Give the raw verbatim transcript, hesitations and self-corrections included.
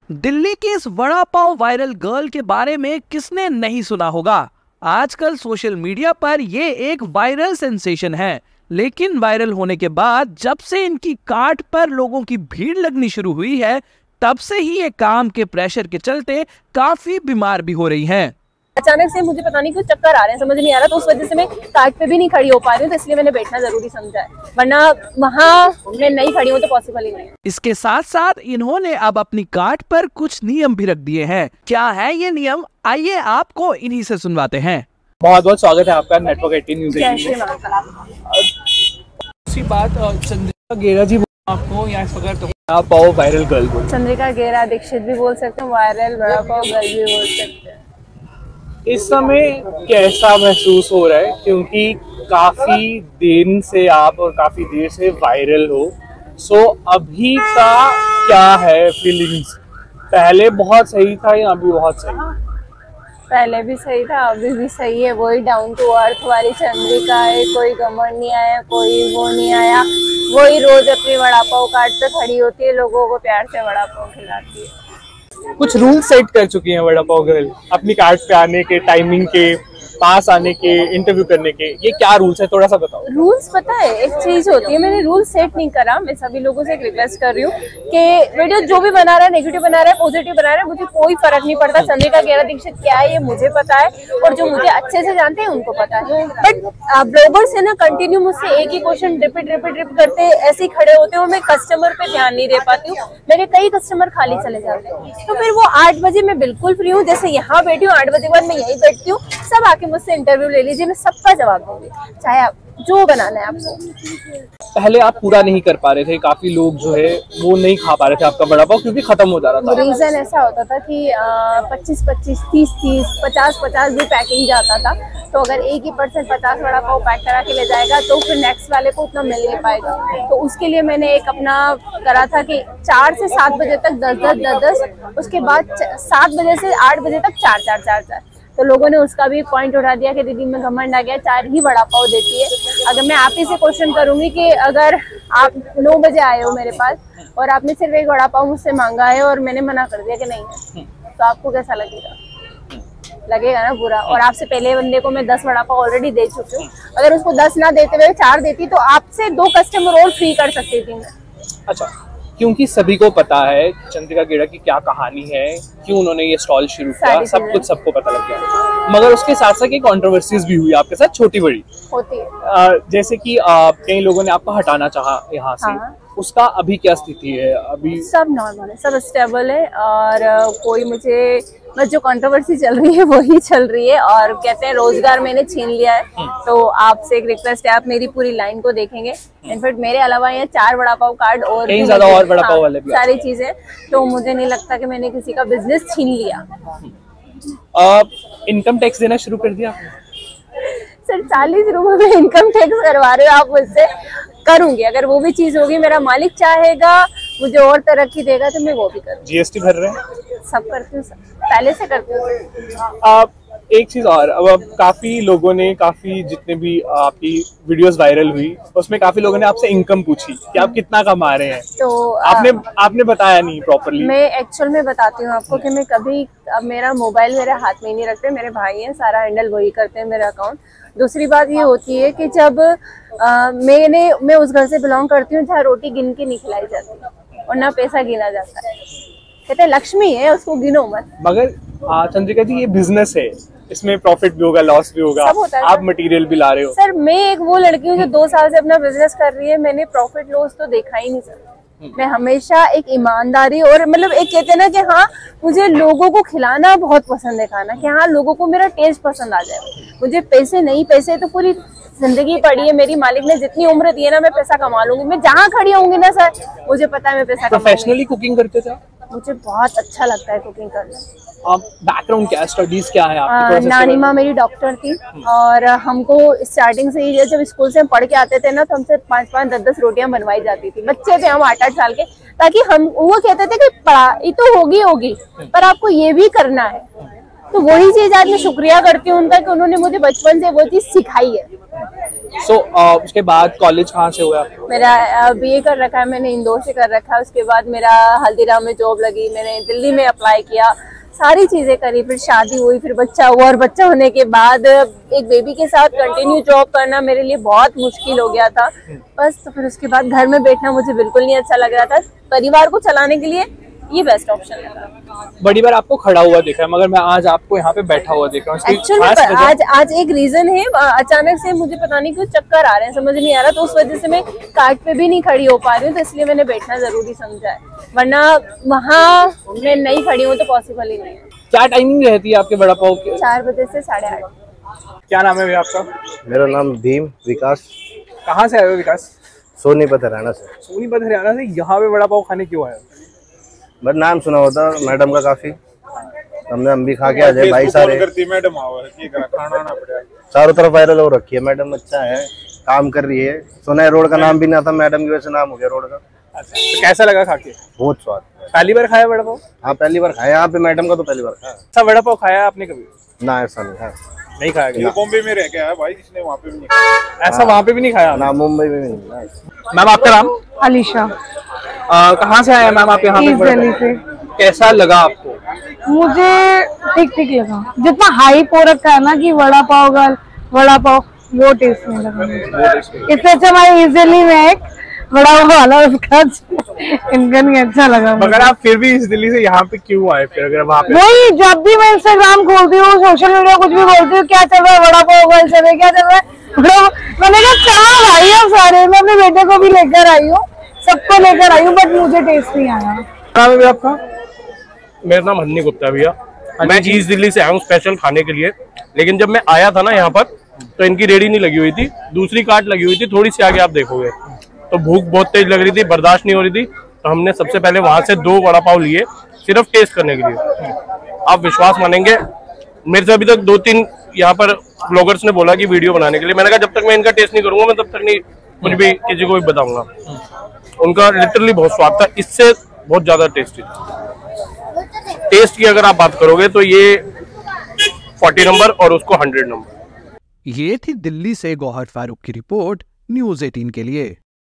दिल्ली की इस vada pav viral girl के बारे में किसने नहीं सुना होगा। आजकल सोशल मीडिया पर ये एक वायरल सेंसेशन है, लेकिन वायरल होने के बाद जब से इनकी कार्ट पर लोगों की भीड़ लगनी शुरू हुई है, तब से ही ये काम के प्रेशर के चलते काफी बीमार भी हो रही हैं। अचानक से मुझे पता नहीं क्यों चक्कर आ रहे हैं, समझ नहीं आ रहा, तो उस वजह से मैं कार्ट पे भी नहीं खड़ी हो पा रही हूँ, तो इसलिए मैंने बैठना जरूरी समझा है, वरना वहाँ मैं नहीं खड़ी हूँ तो पॉसिबल ही नहीं है। इसके साथ साथ इन्होंने अब अपनी कार्ट पर कुछ नियम भी रख दिए हैं। क्या है ये नियम, आइए आपको इन्हीं से सुनवाते हैं। बहुत बहुत स्वागत है आपका नेटवर्क एटीन न्यूज़ में। उसी बात चंद्रिका गेरा जी आपको यहाँ इस वक्त वड़ा पाव वायरल गर्ल बोल चंद्रिका गेरा दीक्षित भी बोल सकते हैं, वायरल वड़ा पाव गर्ल भी बोल सकते हैं। इस समय कैसा महसूस हो रहा है, क्योंकि काफी दिन से आप और काफी देर से वायरल हो, सो अभी का क्या है फीलिंग्स? पहले बहुत सही था या अभी बहुत सही? पहले भी सही था, अभी भी सही है, वही डाउन टू अर्थ वाली चंद्रिका है, कोई घमंड नहीं आया, कोई वो नहीं आया, वही रोज अपनी वड़ा पाव कार्ट पे खड़ी होती है, लोगों को प्यार से वड़ा पाव खिलाती है। कुछ रूल सेट कर चुकी हैं वड़ा पाव गर्ल अपनी कार्ट पे आने के, टाइमिंग के, पास आने के, इंटरव्यू करने के, ये क्या रूल्स है थोड़ा सा बताओ। रूल्स पता है, एक चीज होती है, मैंने रूल सेट नहीं करा, मैं सभी लोगों से एक रिक्वेस्ट कर रही हूँ कि वीडियो जो भी बना रहा है, नेगेटिव बना रहा है, पॉजिटिव बना रहा है, मुझे कोई फर्क नहीं पड़ता। चंद्रिका गेरा दीक्षित क्या है ये मुझे पता है, और जो मुझे अच्छे से जानते हैं उनको पता है, बट ब्लॉगर्स है ना कंटिन्यू मुझसे एक ही क्वेश्चन रिपीट रिपीट रिपीट करते ऐसे ही खड़े होते हैं, और मैं कस्टमर पे ध्यान नहीं दे पाती हूँ, मेरे कई कस्टमर खाली चले जाते हैं। तो फिर वो आठ बजे मैं बिल्कुल फ्री हूँ, जैसे यहाँ बैठी हूँ, आठ बजे के बाद मैं यही बैठती हूँ, सब आके मुझसे इंटरव्यू ले लीजिए, मैं सबका जवाब दूंगी, चाहे आप जो बनाना है आपको। पहले आप पूरा नहीं कर पा रहे थे, काफी लोग जो है वो नहीं खा पा रहे थे आपका वड़ा पाव क्योंकि खत्म हो जा रहा था। रीजन ऐसा होता था कि पच्चीस पच्चीस तीस तीस पचास पचास भी पैकिंग जाता था, तो अगर एक ही पर्सन पचास वड़ा पाव पैक करा के ले जाएगा तो फिर नेक्स्ट वाले को उतना मिल नहीं पाएगा। तो उसके लिए मैंने एक अपना करा था कि चार से सात बजे तक दस दस दस दस, उसके बाद सात बजे से आठ बजे तक चार चार चार चार। तो लोगों ने उसका भी पॉइंट उठा दिया कि दीदी में घमंड आ गया, चार ही वड़ा पाव देती है। अगर मैं आप ही से क्वेश्चन करूंगी कि अगर आप नौ बजे आए हो मेरे पास और आपने सिर्फ एक वड़ा पाव मुझसे मांगा है और मैंने मना कर दिया कि नहीं है, तो आपको कैसा लगेगा? लगेगा ना बुरा। और आपसे पहले बंदे को मैं दस वड़ा पाव ऑलरेडी दे चुकी हूँ, अगर उसको दस ना देते हुए चार देती तो आपसे दो कस्टमर और फ्री कर सकती थी मैं। अच्छा, क्योंकि सभी को पता है चंद्रिका गेरा की क्या कहानी है, क्यों उन्होंने ये स्टॉल शुरू किया, सब कुछ सबको पता लग गया, मगर उसके साथ साथ एक कंट्रोवर्सीज भी हुई आपके साथ, छोटी बड़ी होती है। आ, जैसे कि कई लोगों ने आपको हटाना चाहा यहाँ से। हाँ। उसका अभी क्या स्थिति है? अभी सब नॉर्मल है, सब स्टेबल है, और कोई मुझे बस जो कंट्रोवर्सी चल रही है वही चल रही है, और कहते हैं रोजगार मैंने छीन लिया है। तो आपसे एक रिक्वेस्ट है, आप मेरी पूरी लाइन को देखेंगे, इनफैक्ट मेरे अलावा यहाँ चार वड़ा पाव कार्ड और कहीं ज्यादा और वड़ा पाव वाले भी सारी चीजें, तो मुझे नहीं लगता कि मैंने किसी का बिजनेस छीन लिया। इनकम टैक्स देना शुरू कर दिया सर? चालीस रुपए में इनकम टैक्स करवा रहे हो आप मुझसे? करूंगी, अगर वो भी चीज होगी, मेरा मालिक चाहेगा, मुझे और तरक्की देगा तो मैं वो भी करूंगी। जीएसटी भर रहे हैं? सब करती हूँ, पहले से करती हूँ। आप एक चीज और, अब काफी लोगों ने, काफी जितने भी आपकी वीडियोस वायरल हुई उसमें काफी लोगों ने आपसे इनकम पूछी कि आप कितना कमा रहे हैं, तो आपने आपने बताया नहीं प्रॉपर्ली। मैं एक्चुअल में बताती हूँ आपको कि मैं कभी, अब मेरा मोबाइल मेरे हाथ में ही नहीं रखते, मेरे भाई हैं, सारा हैंडल वही करते हैं मेरा अकाउंट। दूसरी बात ये होती है कि जब आ, मैंने मैं उस घर से बिलोंग करती हूँ जहाँ रोटी गिन के नहीं खिलाई जाती और ना पैसा गिना जाता है, कहते हैं लक्ष्मी है उसको गिनो मत। मगर चंद्रिका जी ये बिजनेस है, इसमें प्रॉफिट भी होगा, लॉस भी होगा, आप मटेरियल भी ला रहे हो। सर मैं एक वो लड़की हूँ जो दो साल से अपना बिजनेस कर रही है, मैंने प्रॉफिट लॉस तो देखा ही नहीं सर। मैं हमेशा एक ईमानदारी और मतलब एक कहते हैं ना कि हाँ मुझे लोगों को खिलाना बहुत पसंद है, खाना कि हाँ लोगों को मेरा टेस्ट पसंद आ जाए। मुझे पैसे नहीं, पैसे तो पूरी जिंदगी पड़ी है, मेरी मालिक ने जितनी उम्र दी है ना, मैं पैसा कमा लूंगी, मैं जहाँ खड़ी होंगी ना सर मुझे पता है मैं पैसा कमा। प्रोफेशनली कुकिंग करते थे? मुझे बहुत अच्छा लगता है कुकिंग करना। आप बैकग्राउंड क्या, स्टडीज क्या है आपकी? नानी माँ मेरी डॉक्टर थी, और हमको स्टार्टिंग से ही जब स्कूल से हम पढ़ के आते थे ना, तो हमसे पाँच पाँच दस दस रोटियां बनवाई जाती थी। बच्चे थे हम आठ आठ साल के, ताकि हम, वो कहते थे कि पढ़ाई तो होगी होगी पर आपको ये भी करना है। तो वही चीज आज मैं शुक्रिया करती हूँ उनका कि उन्होंने मुझे बचपन से वो चीज सिखाई है। सो so, uh, उसके बाद कॉलेज कहाँ से हुआ? मेरा बीए कर रखा है मैंने, इंदौर से कर रखा है। उसके बाद मेरा हल्दीराम में जॉब लगी, मैंने दिल्ली में अप्लाई किया, सारी चीजें करी, फिर शादी हुई, फिर बच्चा हुआ, और बच्चा होने के बाद एक बेबी के साथ कंटिन्यू जॉब करना मेरे लिए बहुत मुश्किल हो गया था बस। तो फिर उसके बाद घर में बैठना मुझे बिल्कुल नहीं अच्छा लग रहा था। परिवार को चलाने के लिए ये बेस्ट ऑप्शन लगा। बड़ी बार आपको खड़ा हुआ देखा है, मगर मैं आज आपको यहाँ पे बैठा हुआ देख रहा हूँ। एक्चुअली आज आज एक रीजन है, अचानक से मुझे पता नहीं क्यों चक्कर आ रहे हैं, समझ नहीं आ रहा, तो उस वजह से मैं कार्ट पे भी नहीं खड़ी हो पा रही हूँ, तो इसलिए मैंने बैठना जरूरी समझा है, वरना वहाँ मैं नहीं खड़ी हूँ तो पॉसिबल ही नहीं है। क्या टाइमिंग रहती है आपके वड़ा पाव के? चार बजे से साढ़े आठ। क्या नाम है भैया आपका? मेरा नाम भीम विकास। कहाँ से आए हो विकास? सोनीपत हरियाणा से। सोनीपत हरियाणा से यहाँ पे वड़ा पाव खाने क्यों आए हो? बस नाम सुना होता मैडम का काफी, हमने हम भी खा के आ जाए भाई सारे। मैडम खाना ना पड़े, चारों तरफ वायरल हो रखी है मैडम, अच्छा है, काम कर रही है। सुना है रोड का नाम भी ना था, मैडम की वजह से नाम हो गया रोड का। अच्छा, तो कैसा लगा खा के? बहुत स्वाद। पहली बार खाया वड़ा पाव? हाँ पहली बार खाया यहाँ पे, मैडम का तो पहली बार खाया। ऐसा वड़ा पाव खाया आपने कभी? ना ऐसा नहीं है, नहीं खाया गया। बॉम्बे में रह के आया भाई, इसने वहाँ पे भी नहीं खाया। ऐसा वहाँ पे भी नहीं खाया? ना मुंबई में भी नहीं। मैम आपका नाम? अलीशा। कहाँ से आए मैम आप यहाँ पे? दिल्ली से। कैसा लगा आपको? मुझे ठीक ठीक लगा, जितना हाइप हो रखा है ना कि वड़ा पाव गर्ल वड़ा पाव, वो टेस्ट नहीं लगा। इससे अच्छा मैं इजीली में एक बड़ा वाला उसका इनका नहीं अच्छा लगा। मगर आप फिर भी इस दिल्ली से यहाँ पे क्यों आए फिर? अगर वहाँ पे वही, जब भी मैं इंस्टाग्राम खोलती हूँ, सोशल मीडिया कुछ भी बोलती हूँ, क्या चल रहा है वड़ा पाव गर्ल चल रहा है, क्या चल रहा है, मैंने कहा कहाँ भाई हम सारे, मैं अपने बेटे को भी लेकर आई हूँ, सबको लेकर आई हूँ, बट मुझे टेस्ट नहीं आया। नाम है आपका? मेरा नाम हन्नी गुप्ता भैया। मैं ईस्ट दिल्ली से आया हूँ स्पेशल खाने के लिए, लेकिन जब मैं आया था ना यहाँ पर तो इनकी रेडी नहीं लगी हुई थी, दूसरी कार्ट लगी हुई थी, थोड़ी सी आगे आप देखोगे, तो भूख बहुत तेज लग रही थी, बर्दाश्त नहीं हो रही थी, तो हमने सबसे पहले वहां से दो वड़ा पाव लिए सिर्फ टेस्ट करने के लिए। आप विश्वास मानेंगे, मेरे से अभी तक दो तीन यहाँ पर ब्लॉगर्स ने बोला कि वीडियो बनाने के लिए, मैंने कहा जब तक मैं इनका टेस्ट नहीं करूंगा मैं तब तक नहीं कुछ भी किसी को भी बताऊंगा। उनका लिटरली बहुत स्वाद था, इससे बहुत ज्यादा टेस्टी था। टेस्ट की अगर आप बात करोगे तो ये फोर्टी नंबर और उसको हंड्रेड नंबर। ये थी दिल्ली से गौहर फारूक की रिपोर्ट न्यूज़ अठारह के लिए।